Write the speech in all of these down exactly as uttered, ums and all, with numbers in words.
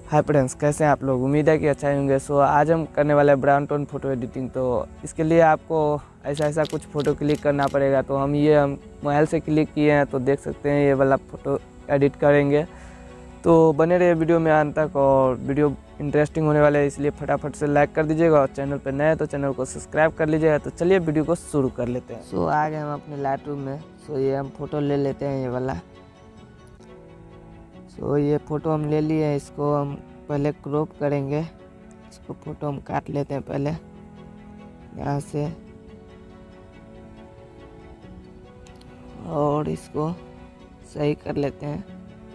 Hi friends, कैसे हैं आप लोग। उम्मीद है कि अच्छा ही होंगे। सो आज हम करने वाले हैं ब्राउन टोन फोटो एडिटिंग। तो इसके लिए आपको ऐसा ऐसा कुछ फ़ोटो क्लिक करना पड़ेगा। तो हम ये हम मोबाइल से क्लिक किए हैं, तो देख सकते हैं ये वाला फ़ोटो एडिट करेंगे। तो बने रहिए वीडियो में अंत तक, और वीडियो इंटरेस्टिंग होने वाला है, इसलिए फटाफट से लाइक कर दीजिएगा और चैनल पर नए हैं तो चैनल को सब्सक्राइब कर लीजिएगा। तो चलिए वीडियो को शुरू कर लेते हैं। सो आ गए हम अपने लाइटरूम में। सो ये हम फ़ोटो ले लेते हैं, ये वाला। सो ये फ़ोटो हम ले लिए हैं, इसको हम पहले क्रॉप करेंगे। इसको फ़ोटो हम काट लेते हैं पहले यहाँ से, और इसको सही कर लेते हैं।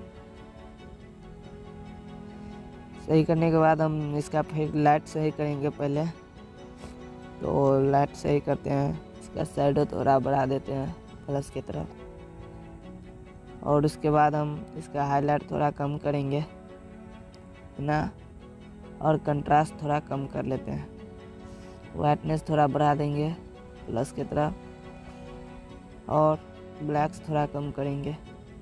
सही करने के बाद हम इसका फिर लाइट सही करेंगे पहले। तो लाइट सही करते हैं, इसका शैडो थोड़ा बढ़ा देते हैं प्लस की तरफ, और उसके बाद हम इसका हाईलाइट थोड़ा कम करेंगे ना, और कंट्रास्ट थोड़ा कम कर लेते हैं। वाइटनेस थोड़ा बढ़ा देंगे प्लस की तरफ, और ब्लैक्स थोड़ा कम करेंगे।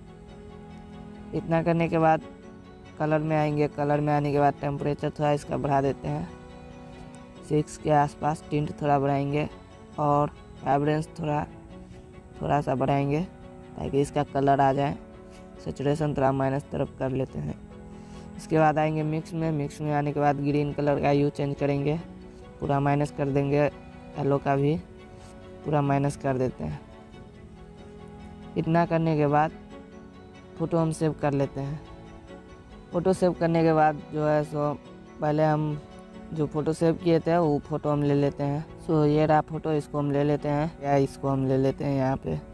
इतना करने के बाद कलर में आएंगे। कलर में आने के बाद टेम्परेचर थोड़ा इसका बढ़ा देते हैं, सिक्स के आसपास। टिंट थोड़ा बढ़ाएंगे, और वाइब्रेंस थोड़ा थोड़ा सा बढ़ाएंगे ताकि इसका कलर आ जाए। सैचुरेशन थोड़ा माइनस तरफ कर लेते हैं। इसके बाद आएंगे मिक्स में। मिक्स में आने के बाद ग्रीन कलर का ह्यू चेंज करेंगे, पूरा माइनस कर देंगे। येलो का भी पूरा माइनस कर देते हैं। इतना करने के बाद फ़ोटो हम सेव कर लेते हैं। फ़ोटो सेव करने के बाद जो है सो पहले हम जो फ़ोटो सेव किए थे वो फ़ोटो हम ले लेते हैं। सो ये रहा फ़ोटो, इसको हम ले लेते हैं, या इसको हम ले लेते हैं यहाँ पे।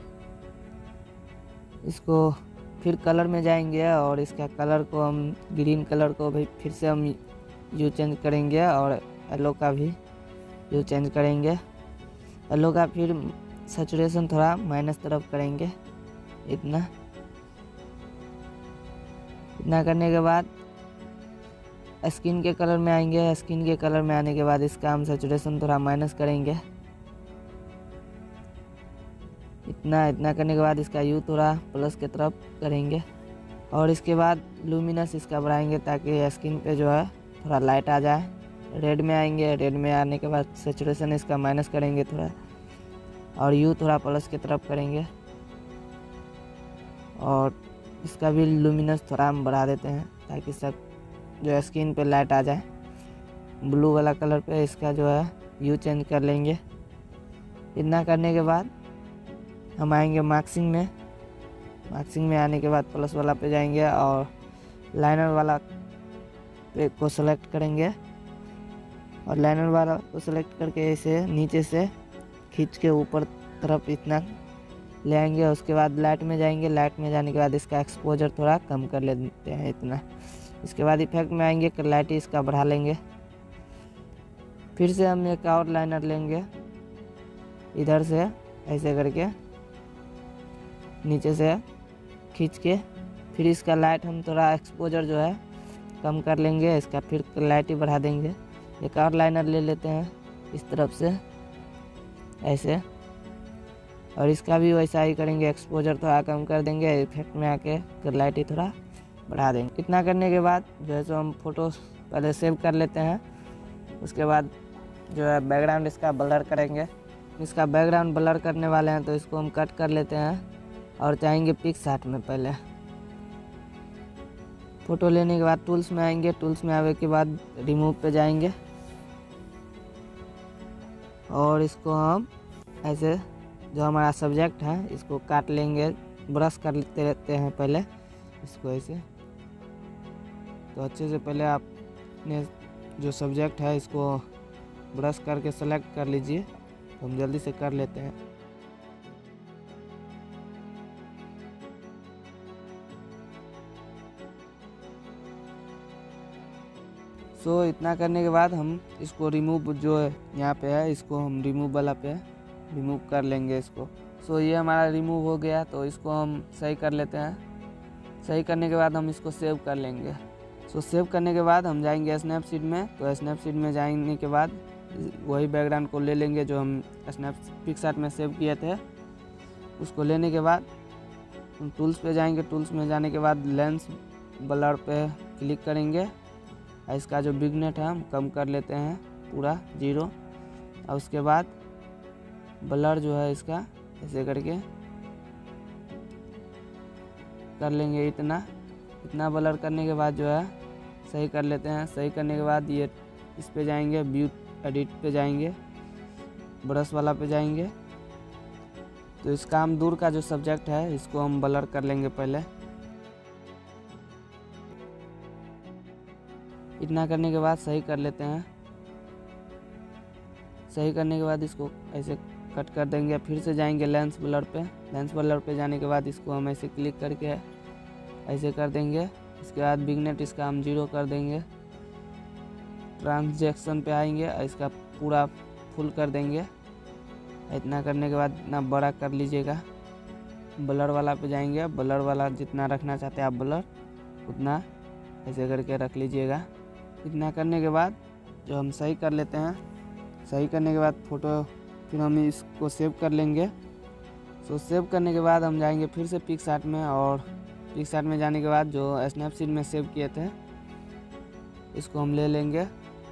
इसको फिर कलर में जाएंगे, और इसका कलर को हम ग्रीन कलर को भी फिर से हम ह्यू चेंज करेंगे, और येलो का भी ह्यू चेंज करेंगे। येलो का फिर सैचुरेशन थोड़ा माइनस तरफ करेंगे। इतना इतना करने के बाद स्किन के कलर में आएंगे। स्किन के कलर में आने के बाद इसका हम सैचुरेशन थोड़ा माइनस करेंगे। इतना इतना करने के बाद इसका ह्यू थोड़ा प्लस की तरफ करेंगे, और इसके बाद लुमिनस इसका बढ़ाएंगे ताकि स्किन पे जो है थोड़ा लाइट आ जाए। रेड में आएंगे। रेड में आने के बाद सैचुरेशन इसका माइनस करेंगे थोड़ा, और ह्यू थोड़ा प्लस की तरफ करेंगे, और इसका भी लुमिनस थोड़ा हम बढ़ा देते हैं ताकि सब जो स्किन पे लाइट आ जाए। ब्लू वाला कलर पे इसका जो है ह्यू चेंज कर लेंगे। इतना करने के बाद हम आएंगे मार्क्सिंग में। मार्क्सिंग में आने के बाद प्लस वाला पे जाएंगे, और लाइनर वाला पे को सेलेक्ट करेंगे, और लाइनर वाला को सेलेक्ट करके इसे नीचे से खींच के ऊपर तरफ इतना ले आएंगे। उसके बाद लाइट में जाएंगे। लाइट में जाने के बाद इसका एक्सपोजर थोड़ा कम कर लेते हैं, इतना। इसके बाद इफेक्ट में आएंगे, क्लैरिटी इसका बढ़ा लेंगे। फिर से हम एक और लाइनर लेंगे, इधर से ऐसे करके नीचे से खींच के, फिर इसका लाइट हम थोड़ा एक्सपोजर जो है कम कर लेंगे। इसका फिर क्लैरिटी बढ़ा देंगे। एक और लाइनर ले लेते हैं इस तरफ से ऐसे, और इसका भी वैसा ही करेंगे। एक्सपोजर थोड़ा कम कर देंगे, इफेक्ट में आके क्लैरिटी थोड़ा बढ़ा देंगे। इतना करने के बाद जो है सो हम फ़ोटो पहले सेव कर लेते हैं। उसके बाद जो है बैकग्राउंड इसका ब्लर करेंगे। इसका बैकग्राउंड ब्लर करने वाले हैं, तो इसको हम कट कर लेते हैं, और जाएंगे पिक्सआर्ट में। पहले फ़ोटो लेने के बाद टूल्स में आएंगे। टूल्स में आने के बाद रिमूव पे जाएंगे, और इसको हम ऐसे जो हमारा सब्जेक्ट है इसको काट लेंगे। ब्रश कर लेते रहते हैं पहले इसको ऐसे। तो अच्छे से पहले आपने जो सब्जेक्ट है इसको ब्रश करके सेलेक्ट कर लीजिए। तो हम जल्दी से कर लेते हैं। सो so, इतना करने के बाद हम इसको रिमूव जो है यहाँ पे है, इसको हम रिमूव वाला पे रिमूव कर लेंगे इसको। सो so, ये हमारा रिमूव हो गया। तो इसको हम सही कर लेते हैं। सही करने के बाद हम इसको सेव कर लेंगे। सो so, सेव करने के बाद हम जाएंगे स्नैपसीड में। तो स्नैपसीड में जाने के बाद वही बैकग्राउंड को ले लेंगे जो हम स्नैप पिक्सआर्ट में सेव किए थे। उसको लेने के बाद टूल्स पे जाएंगे। टूल्स में जाने के बाद लेंस ब्लर पे क्लिक करेंगे, और इसका जो बिगनेट है हम कम कर लेते हैं पूरा जीरो। और उसके बाद ब्लर जो है इसका ऐसे करके कर लेंगे। इतना इतना ब्लर करने के बाद जो है सही कर लेते हैं। सही करने के बाद ये इस पे जाएंगे, व्यू एडिट पे जाएंगे, ब्रश वाला पे जाएंगे। तो इसका हम दूर का जो सब्जेक्ट है इसको हम ब्लर कर लेंगे पहले। इतना करने के बाद सही कर लेते हैं। सही करने के बाद इसको ऐसे कट कर देंगे। फिर से जाएंगे लेंस ब्लर पे। लेंस ब्लर पे जाने के बाद इसको हम ऐसे क्लिक करके ऐसे कर देंगे। इसके बाद बिगनेट इसका हम जीरो कर देंगे। ट्रांजैक्शन पे आएंगे और इसका पूरा फुल कर देंगे। इतना करने के बाद इतना बड़ा कर लीजिएगा। ब्लर वाला पे जाएंगे। ब्लर वाला जितना रखना चाहते हैं आप ब्लर उतना ऐसे करके रख लीजिएगा। इतना करने के बाद जो हम सही कर लेते हैं। सही करने के बाद फ़ोटो फिर हम इसको सेव कर लेंगे। सो सेव करने के बाद हम जाएंगे फिर से पिक्सआर्ट में, और पिक्सआर्ट में जाने के बाद जो स्नैपसीड में सेव किए थे इसको हम ले लेंगे।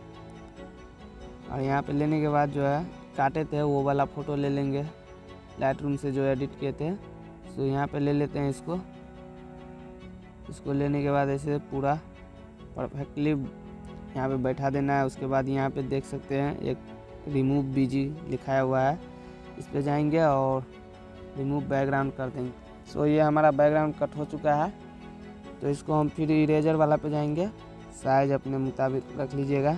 और यहाँ पे लेने के बाद जो है काटे थे वो वाला फ़ोटो ले लेंगे लाइट रूम से जो एडिट किए थे। सो यहाँ पे ले लेते हैं इसको। इसको लेने के बाद ऐसे पूरा परफेक्टली यहाँ पे बैठा देना है। उसके बाद यहाँ पे देख सकते हैं एक रिमूव बीजी लिखाया हुआ है, इस पे जाएंगे और रिमूव बैकग्राउंड कर देंगे। सो ये हमारा बैकग्राउंड कट हो चुका है। तो इसको हम फिर इरेजर वाला पे जाएंगे। साइज अपने मुताबिक रख लीजिएगा।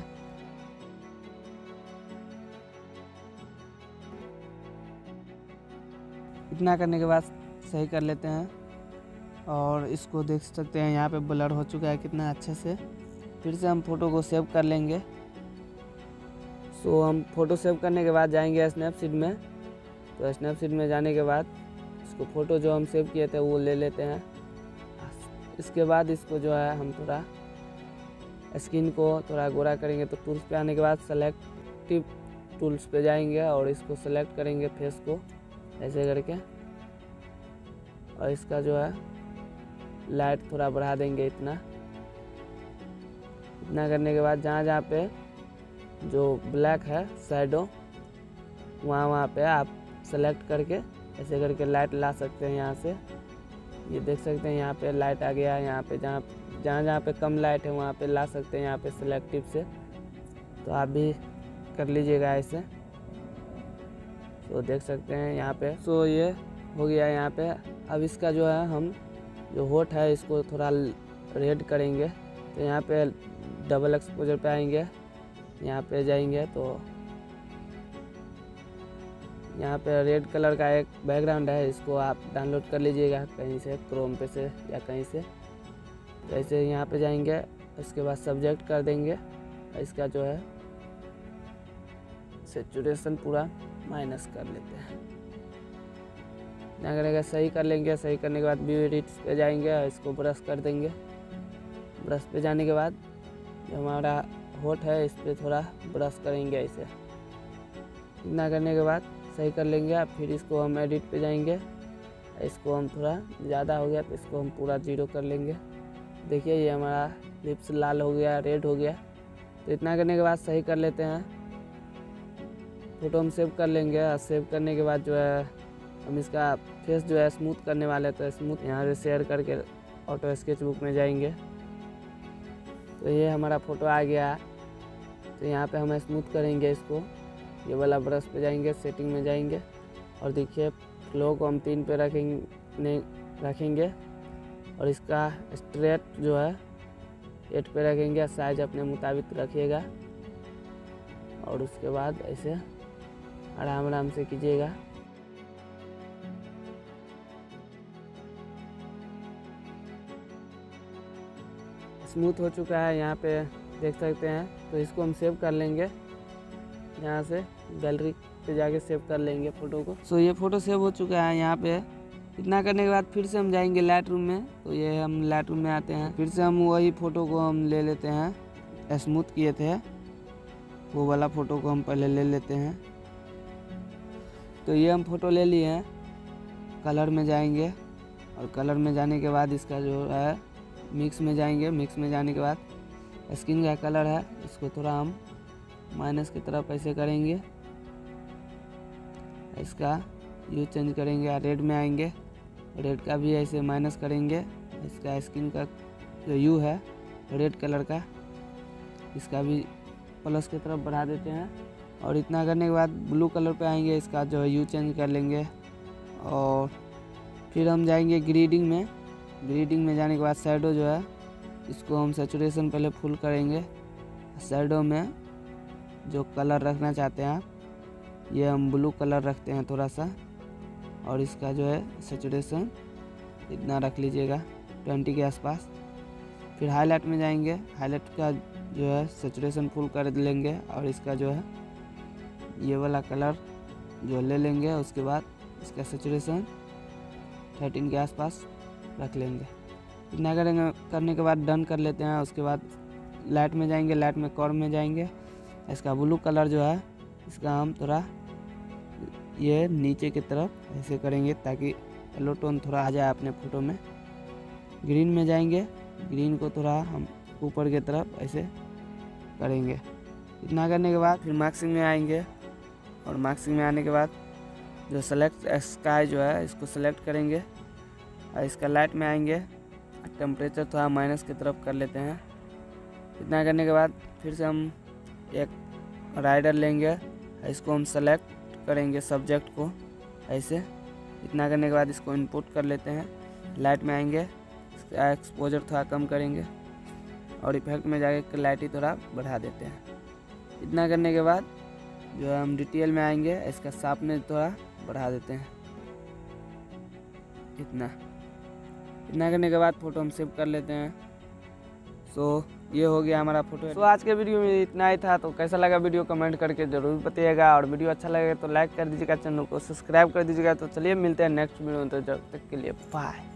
इतना करने के बाद सही कर लेते हैं और इसको देख सकते हैं यहाँ पे ब्लर हो चुका है कितना अच्छे से। फिर से हम फ़ोटो को सेव कर लेंगे। सो हम फ़ोटो सेव करने के बाद जाएंगे स्नैपसीड में। तो स्नैपसीड में जाने के बाद इसको फ़ोटो जो हम सेव किए थे वो ले लेते हैं। इसके बाद इसको जो है हम थोड़ा स्किन को थोड़ा गोरा करेंगे। तो टूल्स पे आने के बाद सेलेक्टिव टूल्स पे जाएंगे और इसको सेलेक्ट करेंगे फेस को ऐसे करके, और इसका जो है लाइट थोड़ा बढ़ा देंगे इतना। इतना करने के बाद जहाँ जहाँ पे जो ब्लैक है शैडो वहाँ वहाँ पे आप सेलेक्ट करके ऐसे करके लाइट ला सकते हैं। यहाँ से ये देख सकते हैं यहाँ पे लाइट आ गया है। यहाँ पे जहाँ जहाँ जहाँ पे कम लाइट है वहाँ पे ला सकते हैं यहाँ पे सेलेक्टिव से। तो आप भी कर लीजिएगा ऐसे। तो देख सकते हैं यहाँ पे। सो ये हो गया यहाँ पे। अब इसका जो है हम जो होठ है इसको थोड़ा रेड करेंगे। तो यहाँ पे डबल एक्सपोजर पे आएंगे, यहाँ पे जाएंगे तो यहाँ पे रेड कलर का एक बैकग्राउंड है, इसको आप डाउनलोड कर लीजिएगा कहीं से, क्रोम पे से या कहीं से। तो ऐसे यहाँ पे जाएंगे, इसके बाद सब्जेक्ट कर देंगे। इसका जो है सैचुरेशन पूरा माइनस कर लेते हैं। क्या करेंगे, सही कर लेंगे। सही करने के बाद व्यू एडिट पे जाएंगे और इसको ब्रश कर देंगे। ब्रश पे जाने के बाद जो हमारा होठ है इस पर थोड़ा ब्रश करेंगे ऐसे। इतना करने के बाद सही कर लेंगे। फिर इसको हम एडिट पे जाएंगे। इसको हम थोड़ा ज़्यादा हो गया तो इसको हम पूरा जीरो कर लेंगे। देखिए ये हमारा लिप्स लाल हो गया, रेड हो गया। तो इतना करने के बाद सही कर लेते हैं। फ़ोटो हम सेव कर लेंगे और सेव करने के बाद जो है हम इसका फेस जो है स्मूथ करने वाले हैं। तो स्मूथ यहाँ से शेयर करके ऑटो स्केच बुक में जाएंगे। तो ये हमारा फ़ोटो आ गया। तो यहाँ पे हम स्मूथ करेंगे इसको। ये वाला ब्रश पे जाएंगे, सेटिंग में जाएंगे और देखिए फ्लो को हम तीन पे रखेंगे रखेंगे और इसका स्ट्रेट जो है एट पे रखेंगे। साइज अपने मुताबिक रखिएगा और उसके बाद ऐसे आराम आराम से कीजिएगा। स्मूथ हो चुका है, यहाँ पे देख सकते हैं। तो इसको हम सेव कर लेंगे, यहाँ से गैलरी पे जाके सेव कर लेंगे फ़ोटो को। सो ये फ़ोटो सेव हो चुका है यहाँ पे। इतना करने के बाद फिर से हम जाएंगे लाइट रूम में। तो ये हम लाइट रूम में आते हैं। फिर से हम वही फ़ोटो को हम ले लेते हैं, स्मूथ किए थे वो वाला फ़ोटो को हम पहले ले लेते हैं। तो ये हम फ़ोटो ले लिए हैं। कलर में जाएंगे और कलर में जाने के बाद इसका जो है मिक्स में जाएंगे। मिक्स में जाने के बाद स्किन का कलर है, इसको थोड़ा हम माइनस की तरफ ऐसे करेंगे, इसका यू चेंज करेंगे, रेड में आएंगे, रेड का भी ऐसे माइनस करेंगे, इसका स्किन का जो यू है रेड कलर का, इसका भी प्लस की तरफ बढ़ा देते हैं। और इतना करने के बाद ब्लू कलर पे आएंगे, इसका जो है यू चेंज कर लेंगे। और फिर हम जाएंगे ग्रेडिंग में। ग्रेडिंग में जाने के बाद शैडो जो है इसको हम सैचुरेशन पहले फुल करेंगे। शैडो में जो कलर रखना चाहते हैं आप, ये हम ब्लू कलर रखते हैं थोड़ा सा, और इसका जो है सैचुरेशन इतना रख लीजिएगा ट्वेंटी के आसपास। फिर हाईलाइट में जाएंगे, हाईलाइट का जो है सैचुरेशन फुल कर लेंगे, और इसका जो है ये वाला कलर जो ले लेंगे। उसके बाद इसका सैचुरेशन थर्टीन के आसपास रख लेंगे। इतना करेंगे, करने के बाद डन कर लेते हैं। उसके बाद लाइट में जाएंगे, लाइट में कर्व में जाएंगे, इसका ब्लू कलर जो है इसका हम थोड़ा ये नीचे की तरफ ऐसे करेंगे ताकि येलो टोन थोड़ा आ जाए अपने फ़ोटो में। ग्रीन में जाएंगे, ग्रीन को थोड़ा हम ऊपर की तरफ ऐसे करेंगे। इतना करने के बाद फिर मार्क्सिंग में आएंगे, और मार्क्सिंग में आने के बाद जो सेलेक्ट स्काई जो है इसको सेलेक्ट करेंगे, और इसका लाइट में आएंगे, टेम्परेचर थोड़ा माइनस की तरफ कर लेते हैं। इतना करने के बाद फिर से हम एक राइडर लेंगे, इसको हम सेलेक्ट करेंगे सब्जेक्ट को ऐसे। इतना करने के बाद इसको इनपुट कर लेते हैं। लाइट में आएंगे, इसका एक्सपोजर थोड़ा कम करेंगे, और इफेक्ट में जाके क्लैरिटी थोड़ा बढ़ा देते हैं। इतना करने के बाद जो है हम डिटेल में आएंगे, इसका शार्पनेस थोड़ा बढ़ा देते हैं इतना। इतना करने के बाद फ़ोटो हम सेव कर लेते हैं। सो ये हो गया हमारा फोटो। तो आज के वीडियो में इतना ही था। तो कैसा लगा वीडियो कमेंट करके जरूर बताइएगा, और वीडियो अच्छा लगे तो लाइक कर दीजिएगा, चैनल को सब्सक्राइब कर दीजिएगा। तो चलिए मिलते हैं नेक्स्ट वीडियो में, तो जब तक के लिए बाय।